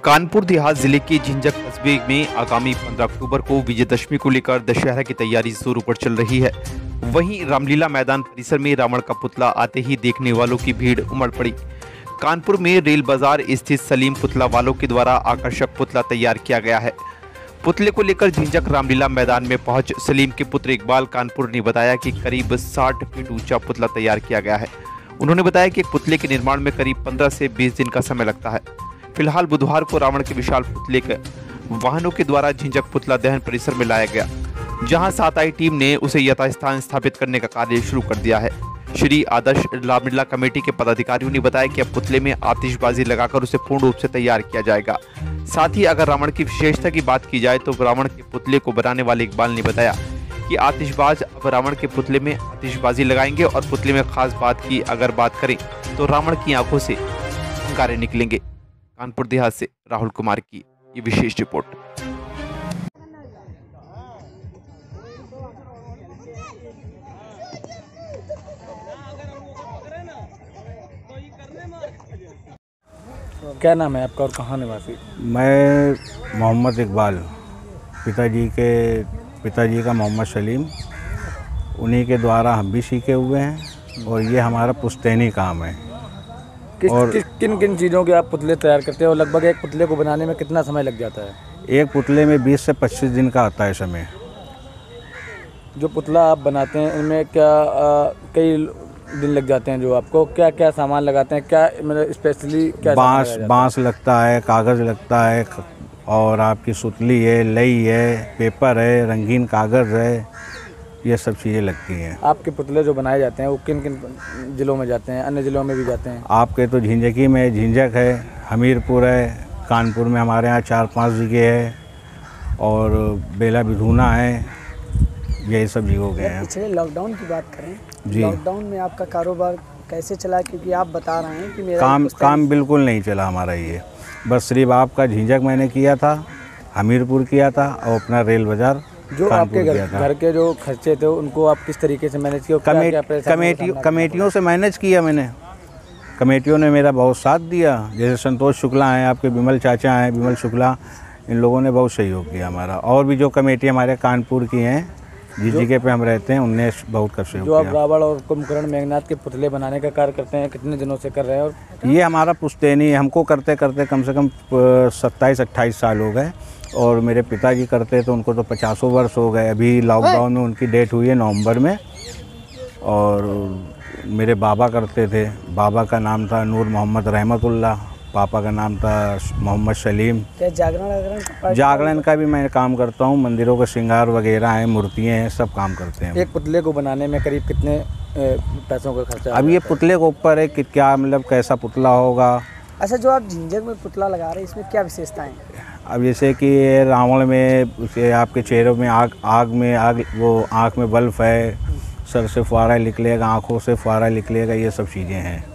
कानपुर देहात जिले के झिंझक कस्बे में आगामी 15 अक्टूबर को विजयदशमी को लेकर दशहरा की तैयारी जोरों पर चल रही है। वहीं रामलीला मैदान परिसर में रावण का पुतला आते ही देखने वालों की भीड़ उमड़ पड़ी। कानपुर में रेल बाजार स्थित सलीम पुतला वालों के द्वारा आकर्षक पुतला तैयार किया गया है। पुतले को लेकर झिंझक रामलीला मैदान में पहुंच सलीम के पुत्र इकबाल कानपुर ने बताया कि करीब 60 फीट ऊंचा पुतला तैयार किया गया है। उन्होंने बताया कि एक पुतले के निर्माण में करीब 15 से 20 दिन का समय लगता है। फिलहाल बुधवार को रावण के विशाल पुतले के वाहनों के द्वारा झिंझक पुतला दहन परिसर में लाया गया, जहां सात आई टीम ने उसे यथास्थान स्थापित करने का कार्य शुरू कर दिया है। श्री आदर्श रामलीला कमेटी के पदाधिकारियों ने बताया कि अब पुतले में आतिशबाजी लगाकर उसे पूर्ण रूप से तैयार किया जाएगा। साथ ही अगर रावण की विशेषता की बात की जाए तो रावण के पुतले को बनाने वाले इकबाल ने बताया कि आतिशबाज अब रावण के पुतले में आतिशबाजी लगाएंगे और पुतले में खास बात की अगर बात करें तो रावण की आंखों से अंगारे निकलेंगे। कानपुर देहात से राहुल कुमार की ये विशेष रिपोर्ट। क्या नाम है आपका और कहाँ निवासी? मैं मोहम्मद इकबाल, पिताजी का मोहम्मद सलीम, उन्हीं के द्वारा हम भी सीखे हुए हैं और ये हमारा पुश्तैनी काम है। किन किन चीज़ों के आप पुतले तैयार करते हैं और लगभग एक पुतले को बनाने में कितना समय लग जाता है? एक पुतले में 20 से 25 दिन का आता है समय। जो पुतला आप बनाते हैं इनमें क्या कई दिन लग जाते हैं? जो आपको क्या क्या सामान लगाते हैं, क्या मतलब स्पेशली क्या? बांस लगता है, कागज़ लगता है और आपकी सुतली है, लई है, पेपर है, रंगीन कागज़ है, ये सब चीज़ें लगती हैं। आपके पुतले जो बनाए जाते हैं वो किन किन ज़िलों में जाते हैं, अन्य ज़िलों में भी जाते हैं? आपके तो झिंझकी में झिंझक है, हमीरपुर है, कानपुर में हमारे यहाँ 4-5 जगह है और बेला बिधूना है, यही सब जगह गए हैं। पिछले लॉकडाउन की बात करें जी, लॉकडाउन में आपका कारोबार कैसे चला? क्योंकि आप बता रहे हैं कि मेरा काम बिल्कुल नहीं चला हमारा। ये बस सिर्फ आपका झिंझक मैंने किया था, हमीरपुर किया था और अपना रेल बाज़ार जो आपके घर के जो खर्चे थे उनको आप किस तरीके से मैनेज किया? कमेटियों से मैनेज किया मैंने। कमेटियों ने मेरा बहुत साथ दिया, जैसे संतोष शुक्ला हैं, आपके विमल चाचा हैं, विमल शुक्ला, इन लोगों ने बहुत सहयोग किया हमारा। और भी जो कमेटी हमारे कानपुर की हैं, जिस जगह पे हम रहते हैं, उनने बहुत कर सहयोग किया। जो आप रावण और कुंभकर्ण मेघनाथ के पुतले बनाने का कार्य करते हैं, कितने दिनों से कर रहे हैं? और ये हमारा पुश्तैनी है, हमको करते करते कम से कम 27-28 साल हो गए और मेरे पिताजी करते तो उनको तो 50 वर्ष हो गए। अभी लॉकडाउन में उनकी डेथ हुई है नवंबर में। और मेरे बाबा करते थे, बाबा का नाम था नूर मोहम्मद रहमतुल्लाह, पापा का नाम था मोहम्मद सलीम। क्या जागरण का भी मैं काम करता हूँ, मंदिरों का श्रृंगार वगैरह हैं, मूर्तियाँ हैं, सब काम करते हैं। एक पुतले को बनाने में करीब कितने पैसों का खर्चा? अब ये पुतले के ऊपर है कि क्या मतलब कैसा पुतला होगा। अच्छा, जो आप झिंझक में पुतला लगा रहे हैं इसमें क्या विशेषताएं? अब जैसे कि रावण में उसे आपके चेहरे में आग, वो आँख में बल्ब है, सर से फुहारा निकलेगा, आँखों से फुहारा निकलेगा, ये सब चीज़ें हैं।